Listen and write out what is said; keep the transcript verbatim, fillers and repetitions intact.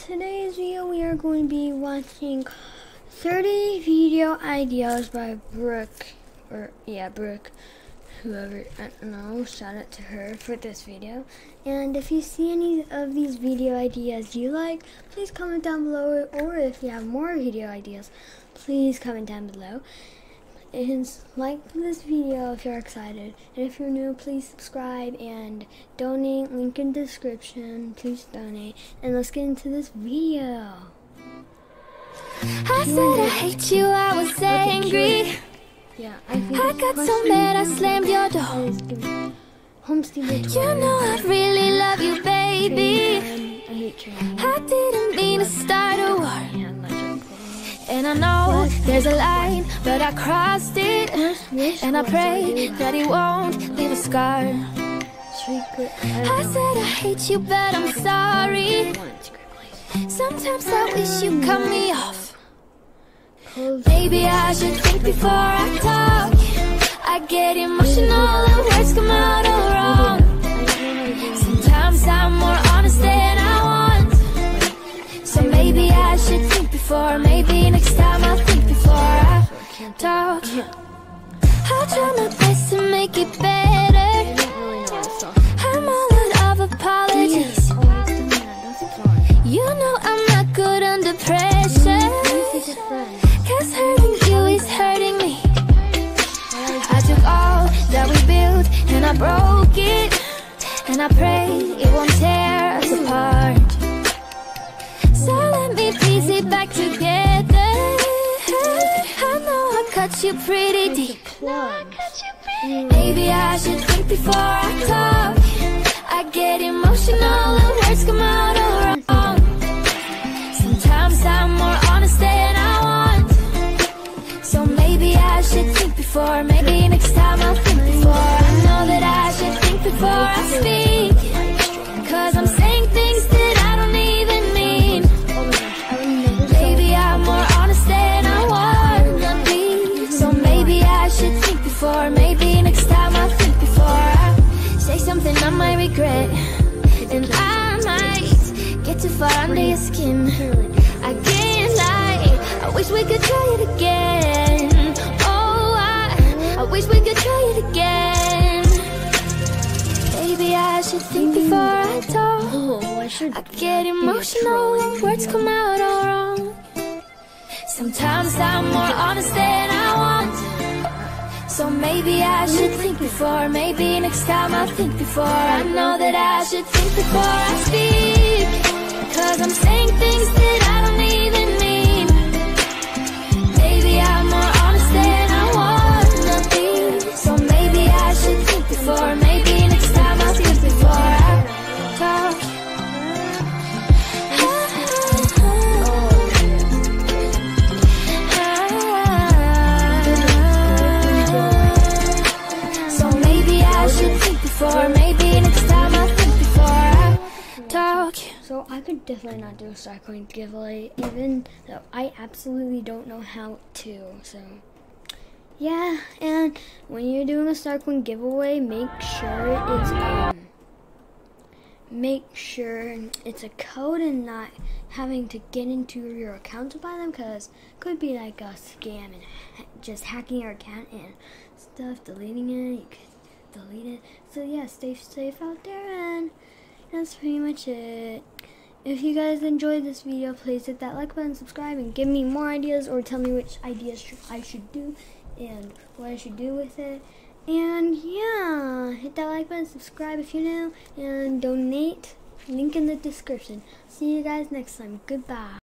today's video we are going to be watching thirty video ideas by Brooke, or yeah, Brooke, whoever, I don't know, shout out to her for this video. And if you see any of these video ideas you like, please comment down below, or if you have more video ideas, please comment down below. And like this video if you're excited, and if you're new, please subscribe and donate. Link in description. Please donate, and let's get into this video. I said I hate you, I was okay, angry. Cute. Yeah, I think I got so mad I slammed your door. Home Stevie. You know I really love you, baby. I hate training. I didn't mean to start a war. And I know there's a line, but I crossed it. And I pray that it won't leave a scar. I said I hate you, but I'm sorry. Sometimes I wish you cut me off. Maybe I should think before I talk. I get emotional and words come out all wrong. Sometimes I'm more honest than I want. So maybe I should think before. Maybe next time I'll think before I talk. I'll try my best to make it better. I'm all out of apologies. You know I'm not good under pressure, cause hurting you is hurting me. I took all that we built and I broke it, and I pray it won't tear us apart. So let me piece it back together. I know I cut you pretty deep. Maybe I should think before I talk. I get emotional and words come out all wrong. Sometimes I'm more honest than I want. So maybe I should think before. Maybe next time I'll think before. I know that I should think before I speak, cause I'm saying things that I don't even mean. Maybe I'm more honest than I want to be. So maybe I should think before. Maybe next time I'll think before I say something I might regret. And I might get too far under your skin. I can't lie, I wish we could try it again. Oh, I, I wish we could try it again. Maybe I should think before I talk. I get emotional and words come out all wrong. Sometimes I'm more honest than I want. So maybe I should think before. Maybe next time I'll think before. I know that I should think before I speak, cause I'm saying things that I don't even mean. Maybe I'm more honest than I want to be. So maybe I should think before. Maybe next time I'll think before I talk. So maybe I should think before. Maybe next time I'll think before I talk. So I could definitely not do a Starcoin giveaway, even though I absolutely don't know how to. So yeah, and when you're doing a Starcoin giveaway, make sure it's um, make sure it's a code and not having to get into your account to buy them, because it could be like a scam and ha just hacking your account and stuff, deleting it. You could delete it. So yeah, stay safe out there, and that's pretty much it. If you guys enjoyed this video, please hit that like button, subscribe, and give me more ideas, or tell me which ideas sh I should do and what I should do with it. And yeah, hit that like button, subscribe if you're new, and donate. Link in the description. See you guys next time. Goodbye.